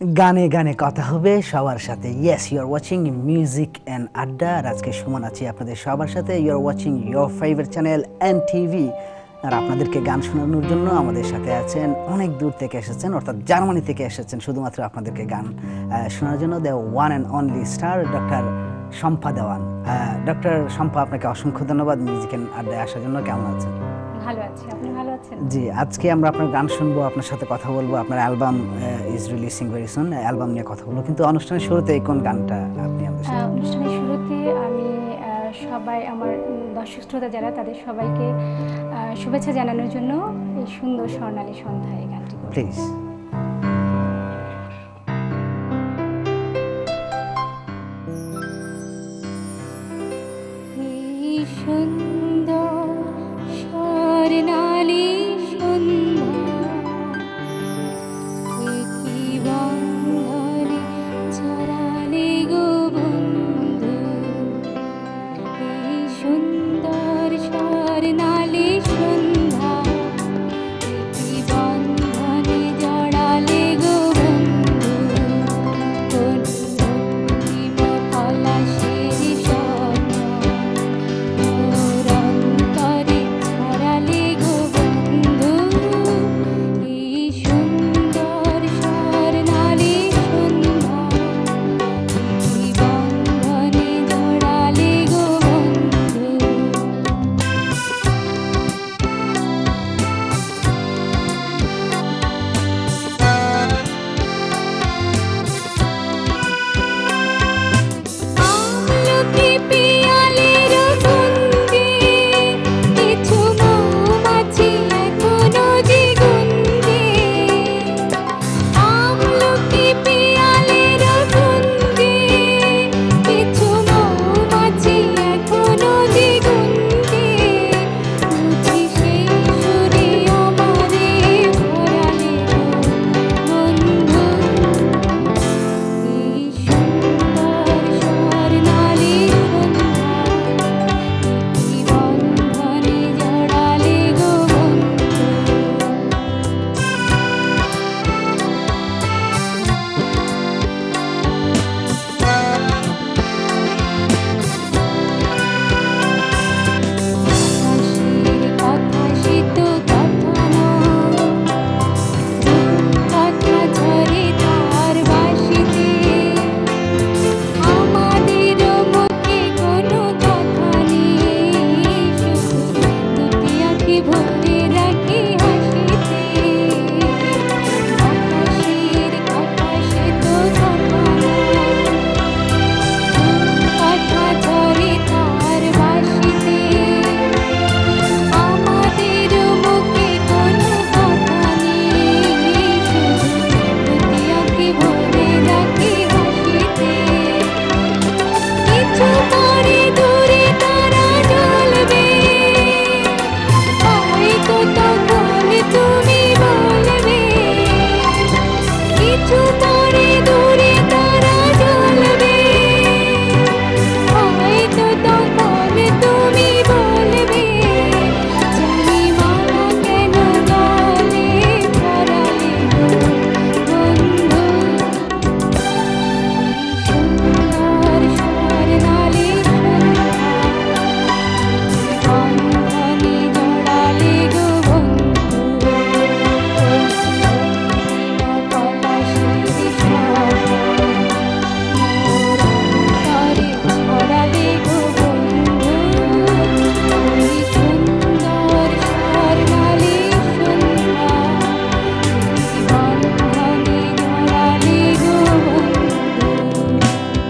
গানে গানে কথা হবে সবার সাথে। Yes, you are watching music and Adda. আর আজকে সুমন আছি আপনাদের সবার সাথে। You are watching your favourite channel NTV. আর আপনাদেরকে গান শোনানোর জন্য আমাদের সাথে আছেন, অনেক দূর থেকে এসেছেন, অর্থাৎ জার্মানি থেকে এসেছেন শুধুমাত্র আপনাদেরকে গান শোনার জন্য। The one and only star doctor Shampa Dewan. Doctor Shampa, আপনাকে অসংখ্য ধন্যবাদ মিউজিক অ্যান্ড আড্ডায় আসার জন্য। কেমন আছেন? ভালো আছি, আপনি ভালো আছেন? জি, আজকে আমরা আপনার গান শুনবো, আপনার সাথে কথা বলবো। আপনার album is releasing very soon, album নিয়ে কথা বলবো। কিন্তু অনুষ্ঠানের শুরুতে কোন গানটা আপনি আমাদের সাথে? অনুষ্ঠানের শুরুতে আমি সবাই আমার দর্শক শ্রোতা যারা তাদের সবাইকে শুভেচ্ছা জানানোর জন্য এই সুন্দর স্বর্ণালী সন্ধ্যা এই গানটি প্লিজ। সুন্দর স্বর্ণালী সন্ধ্যা কি বন্ধনে জড়ালে গো বন্ধু, এই সুন্দর স্বর্ণালী সন্ধ্যা কি বন্ধনে জড়ালে গো বন্ধু, কোন রক্তিম পলাশের স্বপ্ন মোর অন্তরে ছড়ালে গো বন্ধু, এই সুন্দর স্বর্ণালী সন্ধ্যা কি বন্ধনে জড়ালে গো বন্ধু। আমলকি পিয়ালের গন্ধে কিছু মৌমাছি এখনো যে গুঞ্জে, আমলকি পিয়ালের গন্ধে কিছু মৌমাছি এখনো যে গুঞ্জে, বুঝি সেই সুরে আমারে ভরালে গো বন্ধু, এই সুন্দর স্বর্ণালী সন্ধ্যা কি বন্ধনে জড়ালে গো বন্ধু। আকাশের কথা সে তো কথা নয়, কথা ঝরে তার বাঁশিতে, আমাদের মুখে কোনো কথা নেই, শুধু দুটি আঁখি ভরে রাখি হাসিতে। আকাশের কথা সে তো কথা নয়, কথা ঝরে তার বাঁশিতে, আমাদের মুখে কোনো কথা নেই, শুধু দুটি আঁখি ভরে রাখি হাসিতে। কিছু পরে দূরে তারা জ্বলবে, হয়তো তখন তুমি বলবে, কিছু পরে দূরে তারা জ্বলবে, হয়তো তখন তুমি বলবে, জানি মালা কেন গালে ভরালে গো বন্ধু, সুন্দর স্বর্ণালী সন্ধ্যা বন্ধনে জড়ালে গো বন্ধু, পলাশের স্বপ্ন মোর অন্তরে ছড়ালে গো বন্ধু, এই সুন্দর স্বর্ণালী সন্ধ্যা কি বন্ধনে জড়ালে গো বন্ধু।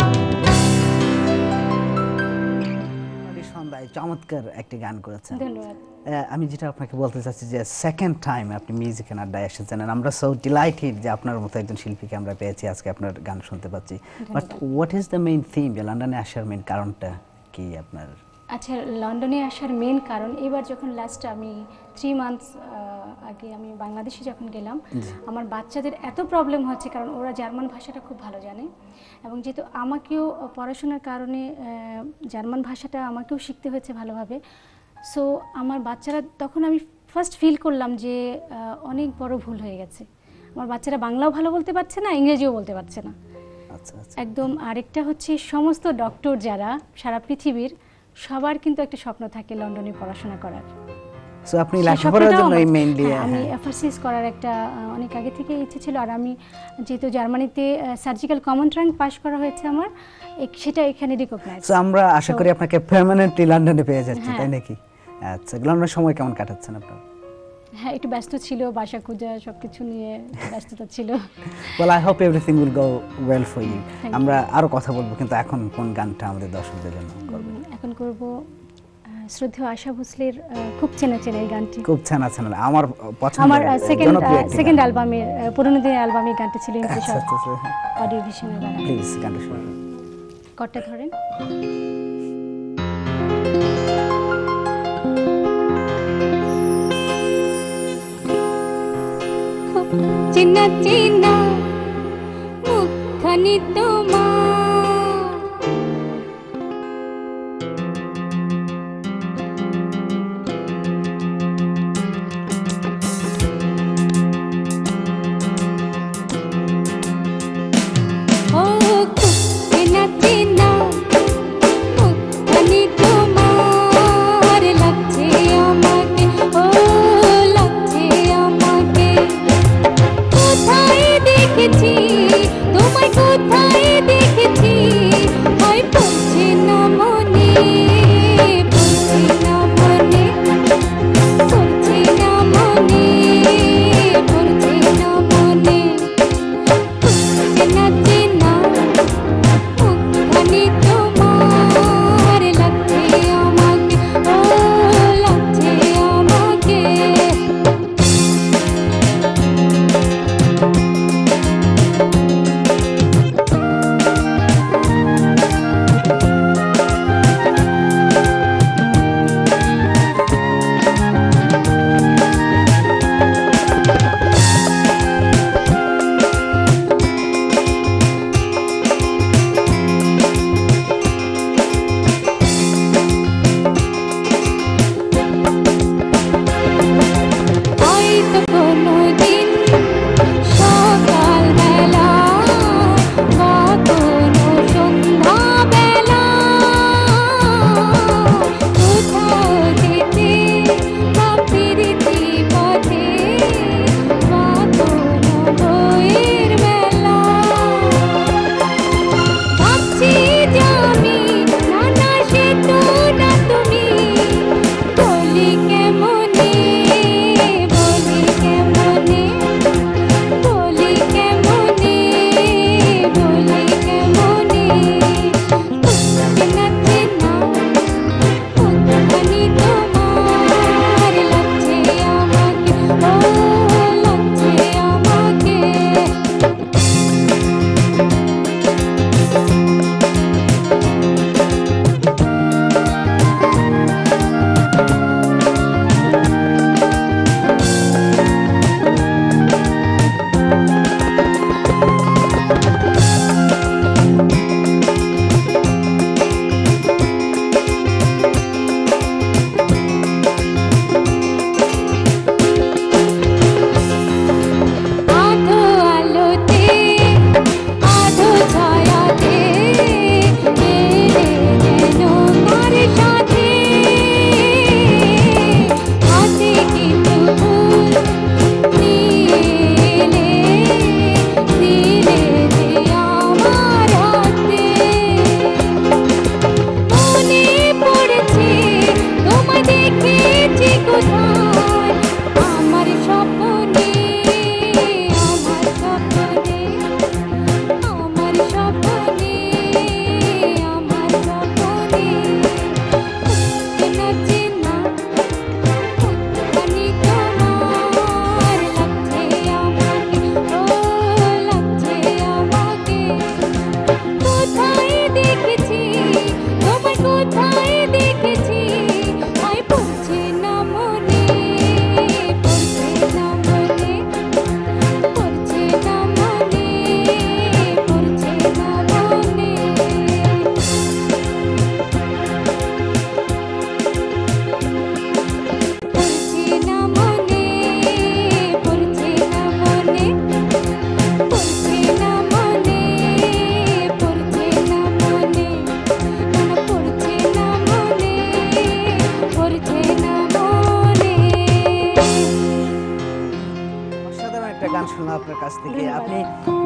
সন্ধ্যায় চমৎকার একটি গান করেছেন। ধন্যবাদ। আমি যেটা আপনাকে বলতে চাচ্ছি যে সেকেন্ড টাইম আপনি মিউজিক অ্যান্ড আড্ডায় এসেছেন, and আমরা সো ডিলাইটেড যে আপনার মতো একজন শিল্পীকে আমরা পেয়েছি, আজকে আপনার গান শুনতে পাচ্ছি। But what is the main theme, যে লন্ডনে আসার মেইন কারণটা কি আপনার? আচ্ছা, লন্ডনে আসার মেন কারণ, এবার যখন লাস্ট আমি 3 মান্থস আগে আমি বাংলাদেশে যখন গেলাম, আমার বাচ্চাদের এত প্রবলেম হচ্ছে, কারণ ওরা জার্মান ভাষাটা খুব ভালো জানে, এবং যেহেতু আমাকেও পড়াশোনার কারণে জার্মান ভাষাটা আমাকেও শিখতে হয়েছে ভালোভাবে। সো আমার বাচ্চারা, তখন আমি ফার্স্ট ফিল করলাম যে অনেক বড় ভুল হয়ে গেছে। আমার বাচ্চারা বাংলাও ভালো বলতে পারছে না, ইংরেজিও বলতে পারছে না আচ্ছা আচ্ছা। একদম। আরেকটা হচ্ছে সমস্ত ডক্টর যারা সারা পৃথিবীর সবার কিন্তু একটা স্বপ্ন থাকে লন্ডনে পড়াশোনা করার। সো আপনি সেই লেখাপড়ার স্বপ্নটাও জন্য আমার- মেইনলি হ্যাঁ, আমি এফআরসিএস করার একটা অনেক আগে থেকে ইচ্ছে ছিল। আর আমি যেহেতু জার্মানিতে সার্জিক্যাল কমন ট্রাঙ্ক পাশ করা হয়েছে আমার, সেটা এখানে রিকগনাইজ। সো আমরা আশা করি আপনাকে পার্মানেন্টলি লন্ডনে পেয়ে যাচ্ছি, হ্যাঁ। তাই নাকি? আচ্ছা, লন্ডনের সময় কেমন কাটাচ্ছেন আপনারা? হ্যাঁ, একটু ব্যস্ত ছিল, বাসা খোঁজা সবকিছু নিয়ে ব্যস্ততা ছিল। Well, I hope everything will go well for you. Thank you. আমরা আরো কথা বলবো, কিন্তু এখন কোন গানটা আমাদের দর্শকদের জন্য করবেন? এখন করব শ্রদ্ধেয় আশা ভোসলের খুব চেনা চেনা এই গানটি। খুব ছানা ছানা, আমার পছন্দের আমার জনপ্রিয় একটি সেকেন্ড গান। অ্যালবামের পুরনো দিনের অ্যালবামে গানটি ছিল আচ্ছা ইমপ্রেশন আচ্ছা আচ্ছা, অডিও ভিশনের গান। প্লিজ গানটা শোনান। কর্ডটা ধরেন। চেনা চেনা মুখখানি তোমার, ও খুব চেনা চেনা মুখখানি তোমার, লাগছে আমাকে, ও লাগছে আমাকে। কোথায় দেখেছি তোমায়, কোথায়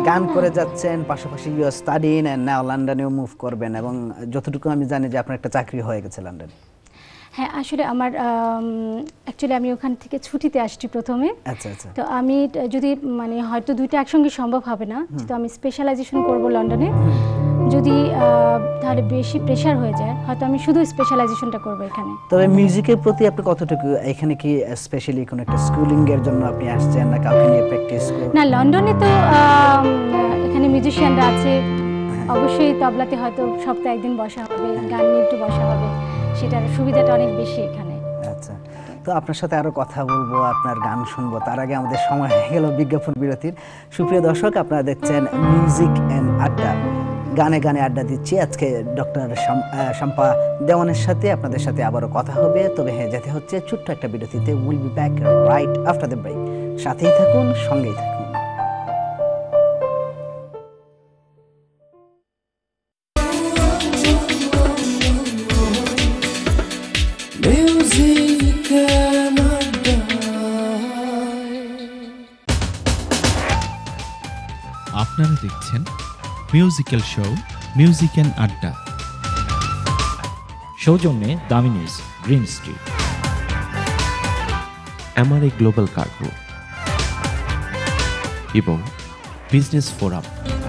গান করে যাচ্ছেন, পাশাপাশি you are studying and now লন্ডনেও মুভ করবেন, এবং যতটুকু আমি জানি যে আপনার একটা চাকরি হয়ে গেছে লন্ডনে। হ্যাঁ, আসলে আমার অ্যাকচুয়ালি আমি ওখান থেকে ছুটিতে আসছি প্রথমে। আচ্ছা আচ্ছা। তো আমি যদি মানে হয়তো দুইটা একসঙ্গে সম্ভব হবে না, তো আমি স্পেশালাইজেশন করব লন্ডনে। যদি তাহলে বেশি প্রেশার হয়ে যায়, হয়তো আমি শুধু স্পেশালাইজেশনটা করব এখানে। তবে মিউজিকের প্রতি আপনি কতটুকু, এখানে কি স্পেশালি কোনো একটা স্কুলিং এর জন্য আপনি আসছেন, না কাউকে নিয়ে প্র্যাকটিস করুন? না, লন্ডনে তো এখানে মিউজিশিয়ানরা আছে, অবশ্যই তবলাতে হয়তো সপ্তাহে একদিন বসা হবে, গান নিয়ে একটু বসা হবে, সেটার সুবিধাটা অনেক বেশি এখানে। আচ্ছা, তো আপনার সাথে আরো কথা বলবো, আপনার গান শুনবো, তার আগে আমাদের সময় হয়ে গেল বিজ্ঞাপন বিরতির। সুপ্রিয় দর্শক, আপনারা দেখছেন মিউজিক এন্ড আড্ডা, গানে গানে আড্ডা দিচ্ছি। আজকে ডক্টর শম্পা দেওয়ানের সাথে আপনাদের সাথে আবারও কথা হবে। তবে হ্যাঁ, যেতে হচ্ছে ছোট্ট একটা বিরতিতে। Will be back right after the break. সাথেই থাকুন, সঙ্গেই থাকুন। আপনারা দেখছেন musical show music and Adda. সৌজন্যে Damini's green street, MRA global cargo এবং বিজনেস ফোরাম।